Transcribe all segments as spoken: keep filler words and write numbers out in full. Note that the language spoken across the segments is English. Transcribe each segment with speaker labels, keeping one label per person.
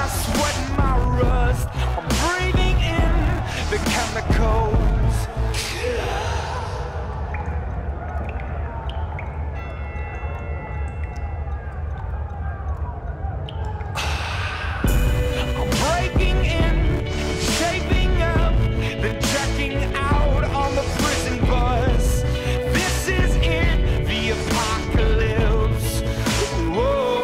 Speaker 1: sweat and my rust. I'm breathing in the chemicals. I'm breaking in, shaping up, then checking out on the prison bus. This is in the apocalypse. Whoa.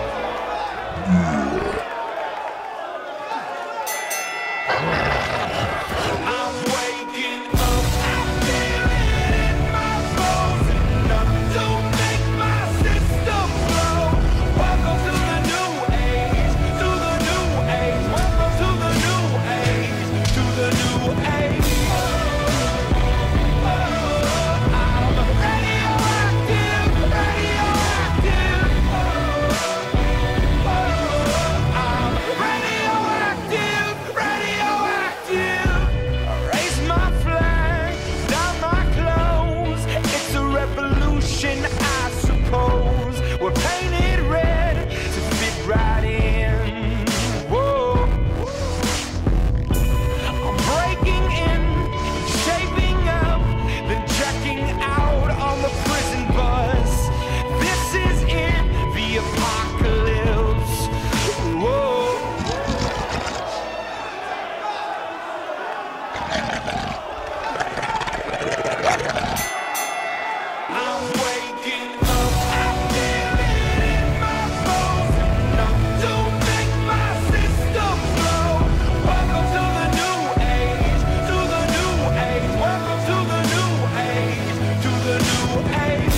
Speaker 1: I'm waking up, I feel it in my bones, enough to make my system blow. Welcome to the new age, to the new age. Welcome to the new age, to the new age. I'm radioactive, radioactive. I'm radioactive, radioactive. Raise my flag, down my clothes. It's a revolution, I suppose. We're painted red to fit right in. Whoa. I'm breaking in, shaping up, then checking out on the prison bus. This is in the apocalypse. Whoa. I'm waking up, I feel it in my bones, enough to make my system blow. Welcome to the new age, to the new age. Welcome to the new age, to the new age.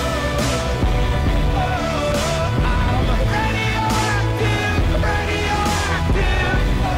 Speaker 1: I'm radioactive, radioactive.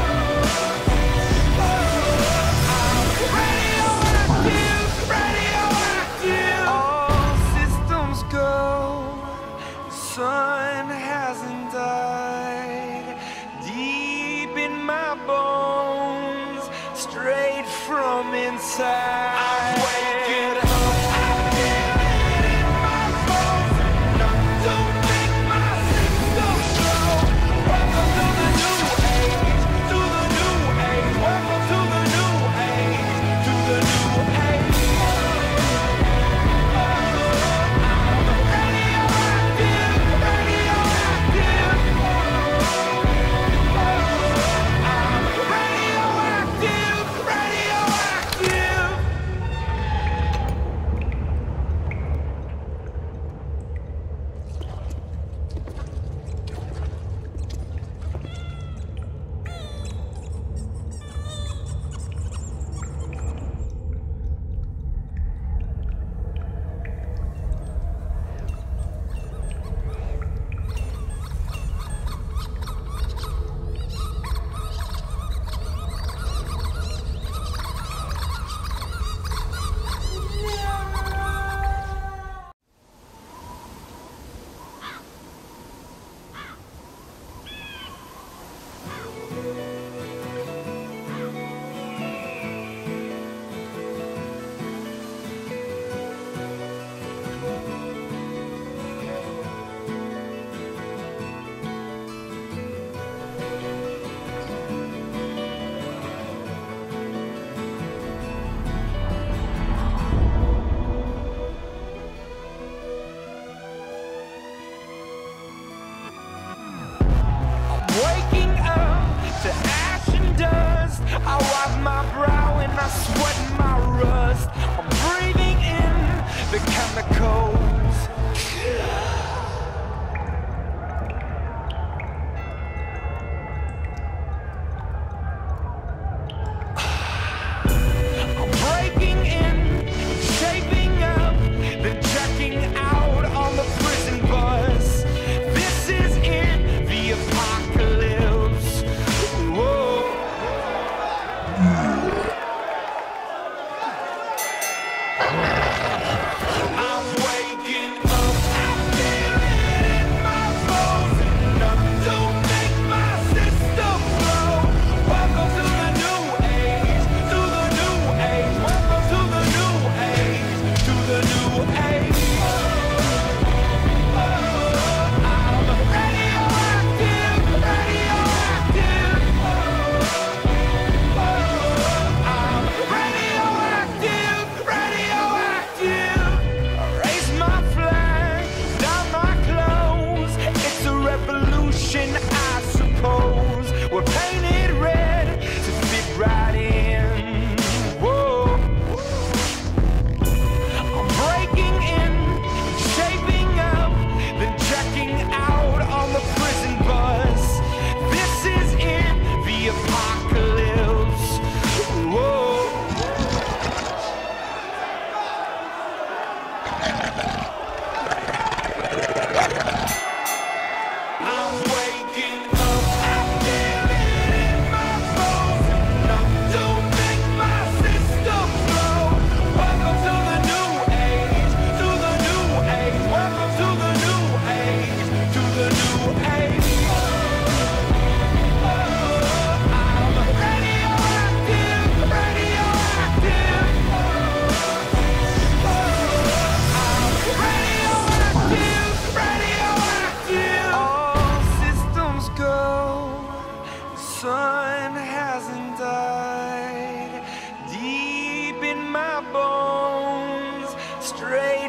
Speaker 1: I'm radioactive, radioactive. All systems go. The sun hasn't died. Deep in my bones, straight from inside. I'm waking up, I feel it in my bones, enough to make my system blow. Welcome to the new age, to the new age. Welcome to the new age, to the new age. I'm radioactive, radioactive. I'm radioactive, radioactive.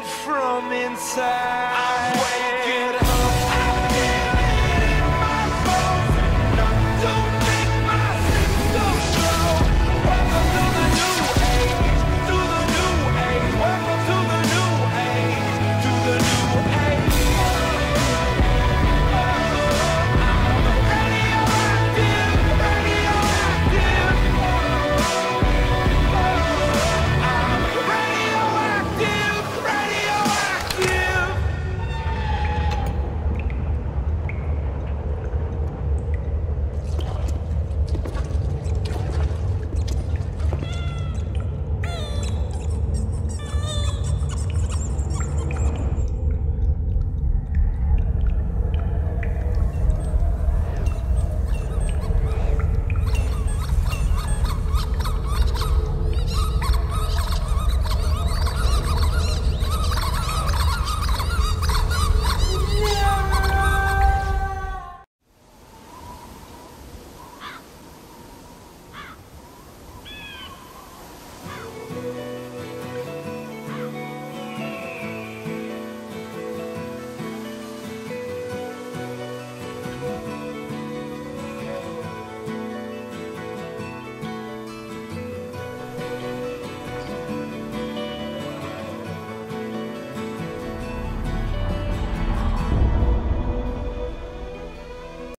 Speaker 1: from inside.